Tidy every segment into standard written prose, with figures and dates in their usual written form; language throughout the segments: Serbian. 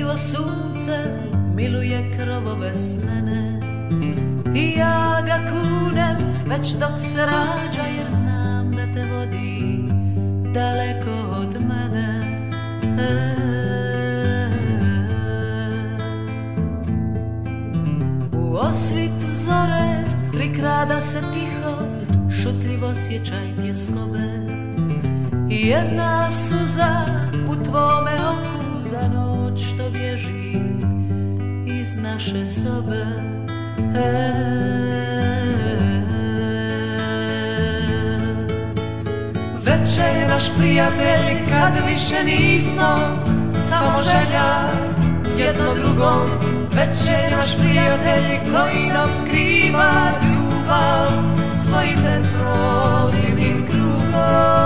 stidljivo sunce miluje krovove snene. I ja ga kunem već dok se rađa, jer znam da te vodi daleko od mene. U osvit zore prikrada se tiho, šutljivo osjećaj tjeskobe. I jedna suza u tvome oku za noć što bježi iz naše sobe. Večeraš prijatelj kad više nismo samo želja jedno drugom. Večeraš prijatelj koji nam skriva ljubav svojim neprozirnim krugom.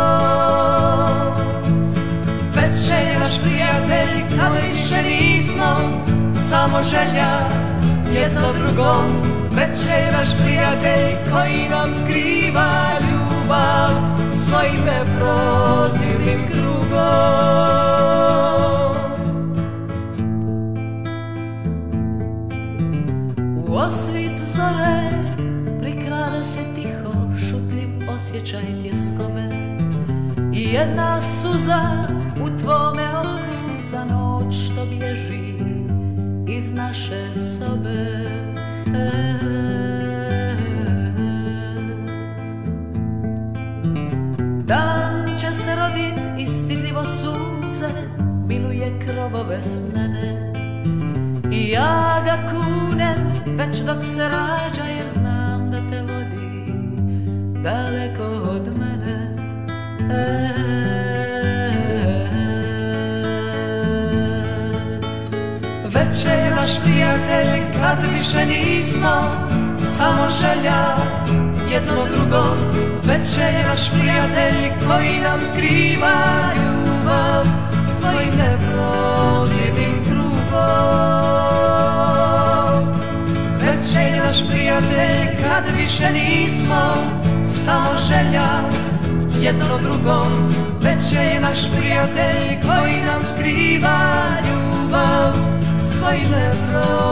Večeraš prijatelj kad više nismo samo želja jedno drugom. Večeraš prijatelj koji nam skriva ljubav svojim neprozirnim krugom. U osvit zore prikrada se tiho, šutljiv osjećaj tjeskobe. I jedna suza u tvome oku za noć što bježi iz naše sobe. Dan će se rodit i stidljivo sunce miluje krovove snene. I ja ga kunem već dok se rađa, jer znam da te vodi daleko od mene. Večeraš prijatelj kad više nismo samo želja jedno drugom. Večeraš prijatelj koji nam skriva ljubav svojim neprozirnim krugom. Večeraš prijatelj kad više nismo samo želja jedno drugom. Večeraš prijatelj koji nam skriva ljubav svojim neprozirnim krugom.